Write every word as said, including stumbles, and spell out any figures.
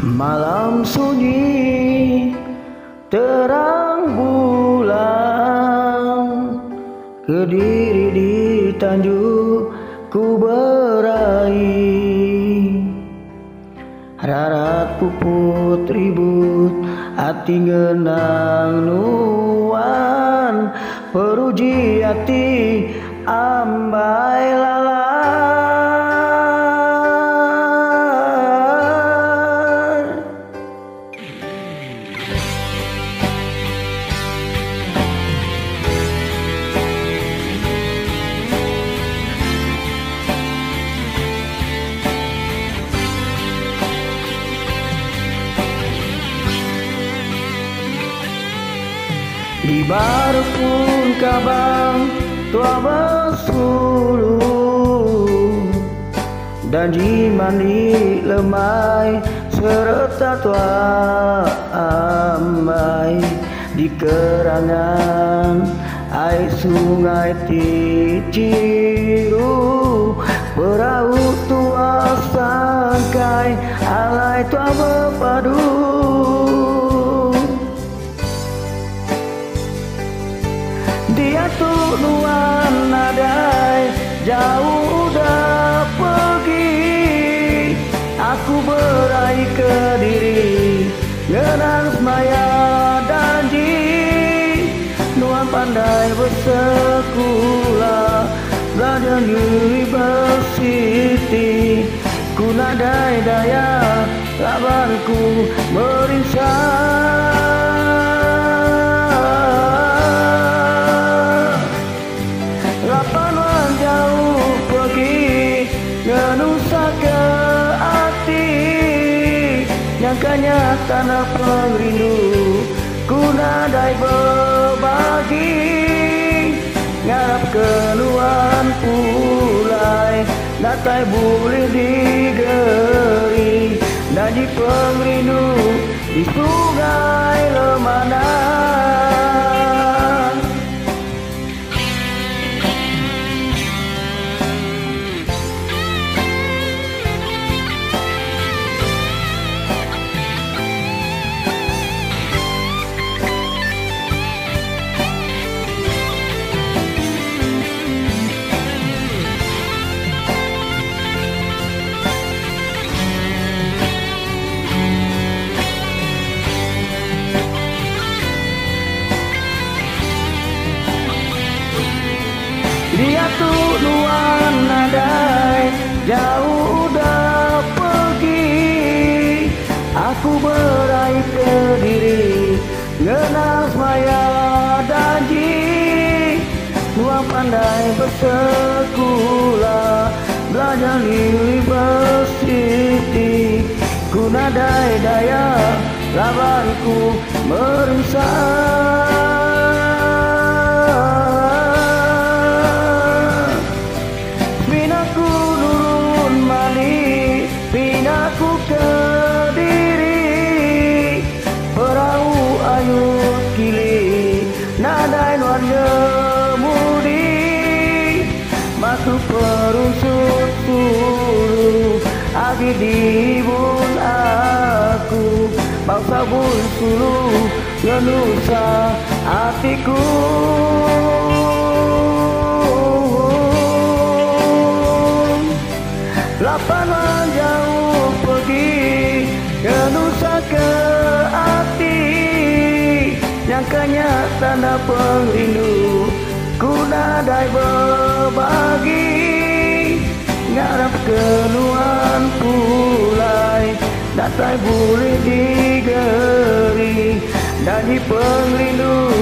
Malam sunyi, terang bulan, Kediri di Tanjung ku beraih. Rarat puput ribut, hati ngenang nuan, peruji hati ambai lalat. Di baru pun kabang tua bersulu, dan di mandi lemai serta tua ambai. Di kerangan air sungai Ticiru, perahu tua sangkai alai tua berpadu. Dia tuh nuan nadai jauh udah pergi, aku beraih Kediri ngenang semaya danji. Nuan pandai bersekolah, belajar university, ku nadai daya labarku merinsang. Nusa ke hati, nyangkanya tanah perindu, ku nadai berbagi, ngarap kenuan pulai, natai boleh digeri, nadi perindu di sungai Lemanan. Dia tuh nuan nadai jauh udah pergi, aku beraih Kediri ngenang semaya danji. Nuan pandai bersekolah, belajar university, ku nadai daya labarku merinsang. Pinaku Kediri, perahu ayut kili, nadai nuan gemudi, masuk perunsut sulu, agi dibun aku, bangsa bun sulu, ngenusa hatiku. Lapangan jauh pergi ke Nusa ke hati, nyangkanya tanda perindu, ku nadai berbagi, ngarap kenuan pulai, datai boleh digeri, dan di perindu